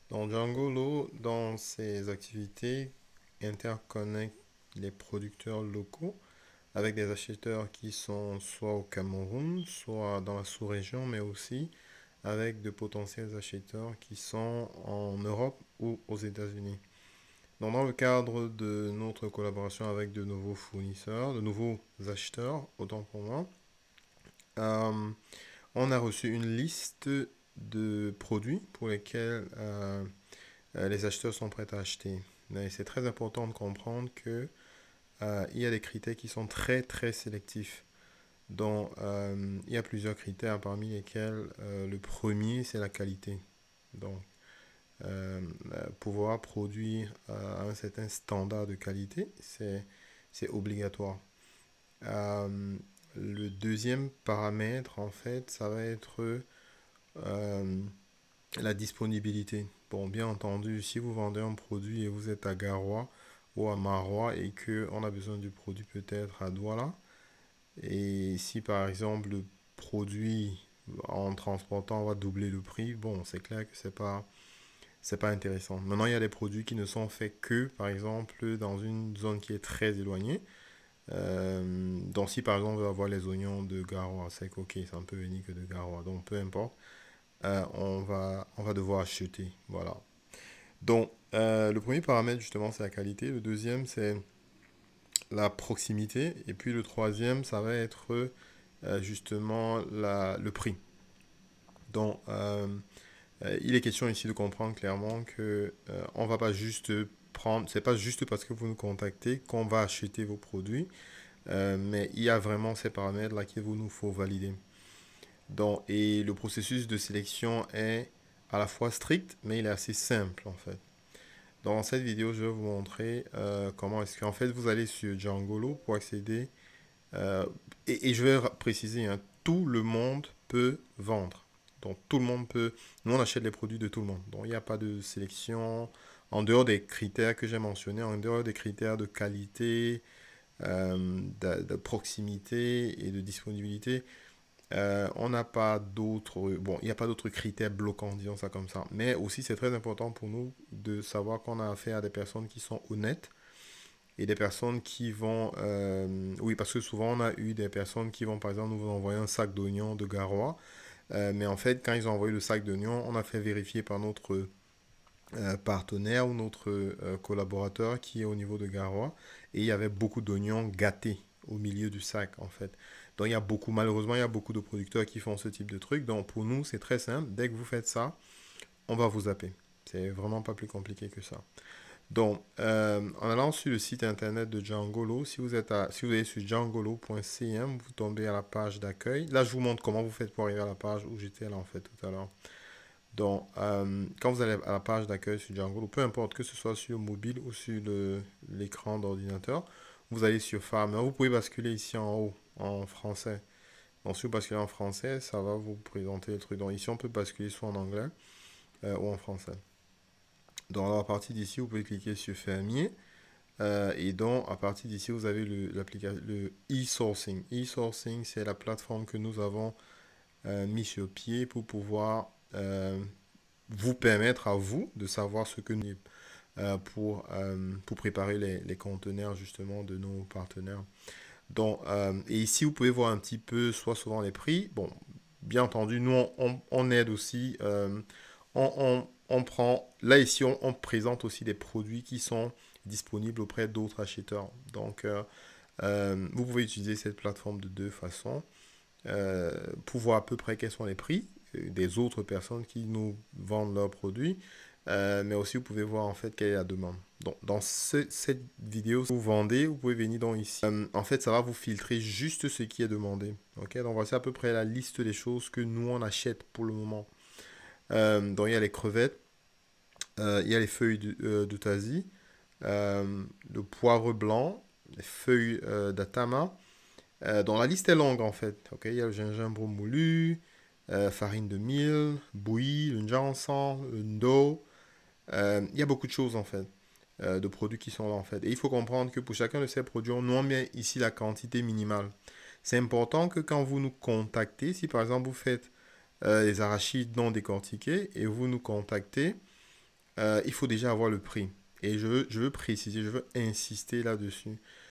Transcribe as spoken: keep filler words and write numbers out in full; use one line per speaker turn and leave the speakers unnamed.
Donc Django, dans ses activités, interconnecte les producteurs locaux avec des acheteurs qui sont soit au Cameroun, soit dans la sous-région, mais aussi avec de potentiels acheteurs qui sont en Europe ou aux États-Unis. Donc, dans le cadre de notre collaboration avec de nouveaux fournisseurs, de nouveaux acheteurs, autant pour moi, euh, on a reçu une liste de produits pour lesquels euh, euh, les acheteurs sont prêts à acheter. Mais c'est très important de comprendre que euh, il y a des critères qui sont très très sélectifs. Donc, euh, il y a plusieurs critères parmi lesquels euh, le premier, c'est la qualité. Donc, euh, euh, pouvoir produire euh, à un certain standard de qualité, c'est, c'est obligatoire. Euh, le deuxième paramètre, en fait, ça va être euh, la disponibilité. Bon, bien entendu, si vous vendez un produit et vous êtes à Garoua ou à Marois et que on a besoin du produit peut-être à Douala, et si par exemple le produit en transportant va doubler le prix, bon, c'est clair que c'est pas c'est pas intéressant. Maintenant, il y a des produits qui ne sont faits que, par exemple, dans une zone qui est très éloignée. Euh, donc, si par exemple, on veut avoir les oignons de Garoua, c'est que, ok, ça ne peut venir que de Garoua. Donc, peu importe, euh, on va, on va devoir acheter. Voilà. Donc, euh, le premier paramètre, justement, c'est la qualité. Le deuxième, c'est la proximité. Et puis, le troisième, ça va être euh, justement la, le prix. Donc, euh, Euh, il est question ici de comprendre clairement que euh, on va pas juste prendre, c'est pas juste parce que vous nous contactez qu'on va acheter vos produits, euh, mais il y a vraiment ces paramètres là qu'il vous nous faut valider. Donc, et le processus de sélection est à la fois strict, mais il est assez simple en fait. Dans cette vidéo, je vais vous montrer euh, comment est-ce qu'en fait vous allez sur Djangolo pour accéder. euh, et, et je vais préciser, hein, tout le monde peut vendre. Donc tout le monde peut. Nous, on achète les produits de tout le monde. Donc il n'y a pas de sélection. En dehors des critères que j'ai mentionnés, en dehors des critères de qualité, euh, de, de proximité et de disponibilité, euh, on n'a pas d'autres. Bon, il n'y a pas d'autres critères bloquants, disons ça comme ça. Mais aussi, c'est très important pour nous de savoir qu'on a affaire à des personnes qui sont honnêtes et des personnes qui vont... euh, oui, parce que souvent, on a eu des personnes qui vont, par exemple, nous envoyer un sac d'oignons de Garoua. Euh, mais en fait, quand ils ont envoyé le sac d'oignons, on a fait vérifier par notre euh, partenaire ou notre euh, collaborateur qui est au niveau de Garoua. Et il y avait beaucoup d'oignons gâtés au milieu du sac, en fait. Donc, il y a beaucoup, malheureusement, il y a beaucoup de producteurs qui font ce type de truc. Donc, pour nous, c'est très simple. Dès que vous faites ça, on va vous zapper. C'est vraiment pas plus compliqué que ça. Donc, euh, en allant sur le site internet de Djangolo, si vous êtes à, si vous allez sur djangolo point c m, vous tombez à la page d'accueil. Là, je vous montre comment vous faites pour arriver à la page où j'étais là en fait tout à l'heure. Donc, euh, quand vous allez à la page d'accueil sur Djangolo, peu importe que ce soit sur mobile ou sur le- l'écran d'ordinateur, vous allez sur Farmer. Vous pouvez basculer ici en haut en français. Donc, si vous basculez en français, ça va vous présenter le truc. Donc, ici, on peut basculer soit en anglais euh, ou en français. Donc, à partir d'ici, vous pouvez cliquer sur Fermier. Euh, et donc, à partir d'ici, vous avez le, le e-sourcing. E-sourcing, c'est la plateforme que nous avons euh, mis sur pied pour pouvoir euh, vous permettre à vous de savoir ce que nous euh, pour, euh, pour préparer les, les conteneurs justement de nos partenaires. Donc, euh, et ici, vous pouvez voir un petit peu, soit souvent les prix. Bon, bien entendu, nous, on, on- on aide aussi. euh, on, on- on prend, là, ici, on, on présente aussi des produits qui sont disponibles auprès d'autres acheteurs. Donc, euh, euh, vous pouvez utiliser cette plateforme de deux façons euh, pour voir à peu près quels sont les prix euh, des autres personnes qui nous vendent leurs produits, euh, mais aussi vous pouvez voir en fait quelle est la demande. Donc, dans ce- cette vidéo, si vous vendez, vous pouvez venir dans ici. Euh, en fait, ça va vous filtrer juste ce qui est demandé. Ok, donc voici à peu près la liste des choses que nous on achète pour le moment. Euh, donc il y a les crevettes, euh, il y a les feuilles de, euh, de tazi, euh, le poivre blanc, les feuilles euh, d'atama. Euh, donc la liste est longue en fait. Ok, il y a le gingembre moulu, euh, farine de mil, bouillie, le njansan, le ndo. Euh, il y a beaucoup de choses en fait, euh, de produits qui sont là en fait. Et il faut comprendre que pour chacun de ces produits, on nous met ici la quantité minimale. C'est important que quand vous nous contactez, si par exemple vous faites euh, les arachides non décortiqués et vous nous contactez, euh, il faut déjà avoir le prix. Et je veux, je veux préciser, je veux insister là-dessus.